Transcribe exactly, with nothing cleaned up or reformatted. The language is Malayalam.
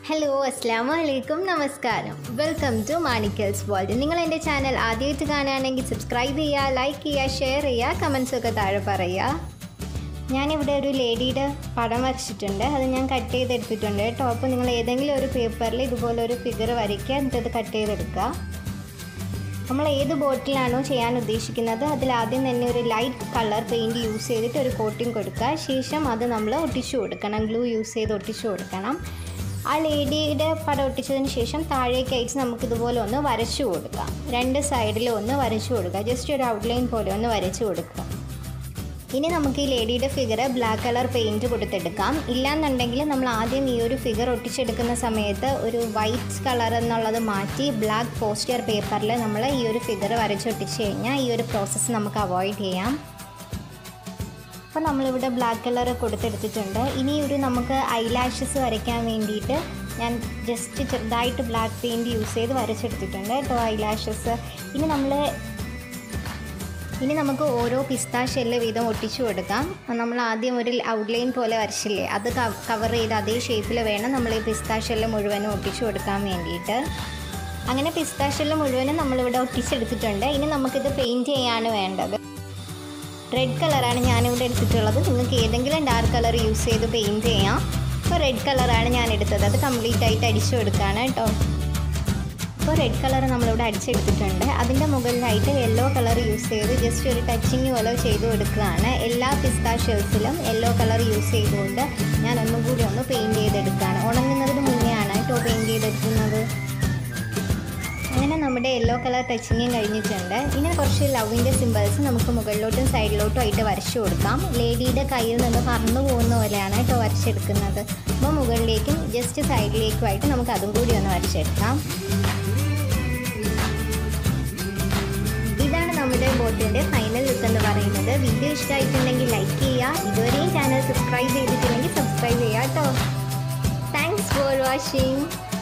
ഹലോ അസ്സലാമു അലൈക്കും നമസ്കാരം. Welcome to Manikkals world. നിങ്ങൾ എൻ്റെ ചാനൽ ആദ്യമായിട്ട് കാണുകയാണെങ്കിൽ സബ്സ്ക്രൈബ് ചെയ്യുക, ലൈക്ക് ചെയ്യുക, ഷെയർ ചെയ്യുക, കമൻസൊക്കെ താഴെ പറയുക. ഞാനിവിടെ ഒരു ലേഡിയുടെ പടം വരച്ചിട്ടുണ്ട്. അത് ഞാൻ കട്ട് ചെയ്തെടുത്തിട്ടുണ്ട് കേട്ടോ. അപ്പോൾ നിങ്ങൾ ഏതെങ്കിലും ഒരു പേപ്പറിൽ ഇതുപോലെ ഒരു ഫിഗർ വരയ്ക്കുക, എന്നിട്ടത് കട്ട് ചെയ്തെടുക്കുക. നമ്മൾ ഏത് ബോട്ടിലാണോ ചെയ്യാൻ ഉദ്ദേശിക്കുന്നത് അതിലാദ്യം തന്നെ ഒരു ലൈറ്റ് കളർ പെയിൻറ്റ് യൂസ് ചെയ്തിട്ട് ഒരു കോട്ടിങ് കൊടുക്കുക. ശേഷം അത് നമ്മൾ ഒട്ടിച്ചു കൊടുക്കണം, ഗ്ലൂ യൂസ് ചെയ്ത് ഒട്ടിച്ചു കൊടുക്കണം. ആ ലേഡിയുടെ പടം ഒട്ടിച്ചതിന് ശേഷം താഴേക്കായിട്ട് നമുക്കിതുപോലെ ഒന്ന് വരച്ചു കൊടുക്കാം. രണ്ട് സൈഡിലും ഒന്ന് വരച്ചു കൊടുക്കുക, ജസ്റ്റ് ഒരു ഔട്ട്ലൈൻ പോലെ ഒന്ന് വരച്ചു കൊടുക്കുക. ഇനി നമുക്ക് ഈ ലേഡിയുടെ ഫിഗർ ബ്ലാക്ക് കളർ പെയിൻറ്റ് കൊടുത്തെടുക്കാം. ഇല്ലാന്നുണ്ടെങ്കിൽ നമ്മൾ ആദ്യം ഈ ഒരു ഫിഗർ ഒട്ടിച്ചെടുക്കുന്ന സമയത്ത് ഒരു വൈറ്റ് കളർ എന്നുള്ളത് മാറ്റി ബ്ലാക്ക് പോസ്റ്റർ പേപ്പറിൽ നമ്മൾ ഈ ഒരു ഫിഗർ വരച്ചൊട്ടിച്ച് കഴിഞ്ഞാൽ ഈ ഒരു പ്രോസസ്സ് നമുക്ക് അവോയ്ഡ് ചെയ്യാം. അപ്പോൾ നമ്മളിവിടെ ബ്ലാക്ക് കളർ കൊടുത്തെടുത്തിട്ടുണ്ട്. ഇനി ഒരു നമുക്ക് ഐലാഷസ് വരയ്ക്കാൻ വേണ്ടിയിട്ട് ഞാൻ ജസ്റ്റ് ചെറുതായിട്ട് ബ്ലാക്ക് പെയിൻറ്റ് യൂസ് ചെയ്ത് വരച്ചെടുത്തിട്ടുണ്ട് കേട്ടോ ഐലാഷസ്. ഇനി നമ്മൾ ഇനി നമുക്ക് ഓരോ പിസ്ത ഷെല്ല് വീതം ഒട്ടിച്ചു കൊടുക്കാം. നമ്മൾ ആദ്യം ഒരു ഔട്ട്ലൈൻ പോലെ വരച്ചില്ലേ, അത് കവർ ചെയ്ത് അതേ ഷേപ്പിൽ വേണം നമ്മൾ ഈ പിസ്ത ഷെല്ല് മുഴുവനും ഒട്ടിച്ചു കൊടുക്കാൻ വേണ്ടിയിട്ട്. അങ്ങനെ പിസ്ത ഷെല്ല് മുഴുവനും നമ്മളിവിടെ ഒട്ടിച്ചെടുത്തിട്ടുണ്ട്. ഇനി നമുക്കിത് പെയിൻറ്റ് ചെയ്യാണ് വേണ്ടത്. റെഡ് കളറാണ് ഞാനിവിടെ എടുത്തിട്ടുള്ളത്. നിങ്ങൾക്ക് ഏതെങ്കിലും ഡാർക്ക് കളർ യൂസ് ചെയ്ത് പെയിൻറ്റ് ചെയ്യാം. ഇപ്പോൾ റെഡ് കളറാണ് ഞാൻ എടുത്തത്. അത് കംപ്ലീറ്റ് ആയിട്ട് അടിച്ചു കൊടുക്കുകയാണ് കേട്ടോ. ഇപ്പോൾ റെഡ് കളർ നമ്മളിവിടെ അടിച്ചെടുത്തിട്ടുണ്ട്. അതിൻ്റെ മുകളിലായിട്ട് യെല്ലോ കളർ യൂസ് ചെയ്ത് ജസ്റ്റ് ഒരു ടച്ചിങ് പോലെ ചെയ്ത് കൊടുക്കുകയാണ്. എല്ലാ പിസ്ത ഷെൽസിലും യെല്ലോ കളർ യൂസ് ചെയ്തുകൊണ്ട് ഞാൻ ഒന്നും കൂടി ഒന്ന് പെയിൻറ്റ് ചെയ്തെടുക്കുകയാണ്. ഉണങ്ങുന്നതിന് മുന്നേ ആണ് കേട്ടോ പെയിൻറ്റ് ചെയ്തെടുക്കുന്നത്. അങ്ങനെ നമ്മുടെ യെല്ലോ കളർ ടച്ചിങ്ങും കഴിഞ്ഞിട്ടുണ്ട്. ഇനി കുറച്ച് ലവിൻ്റെ സിമ്പിൾസ് നമുക്ക് മുകളിലോട്ടും സൈഡിലോട്ടും ആയിട്ട് വരച്ചു കൊടുക്കാം. ലേഡിയുടെ കയ്യിൽ നിന്ന് പറന്നു പോകുന്ന പോലെയാണ് കേട്ടോ വരച്ചെടുക്കുന്നത്. അപ്പോൾ മുകളിലേക്കും ജസ്റ്റ് സൈഡിലേക്കുമായിട്ട് നമുക്ക് അതും കൂടി ഒന്ന് വരച്ചെടുക്കാം. ഇതാണ് നമ്മുടെ ബോട്ടിൻ്റെ ഫൈനൽ ലുക്ക് എന്ന് പറയുന്നത്. വീഡിയോ ഇഷ്ടമായിട്ടുണ്ടെങ്കിൽ ലൈക്ക് ചെയ്യുക. ഇതുവരെയും ചാനൽ സബ്സ്ക്രൈബ് ചെയ്തിട്ടില്ലെങ്കിൽ സബ്സ്ക്രൈബ് ചെയ്യുക കേട്ടോ. Thanks for watching.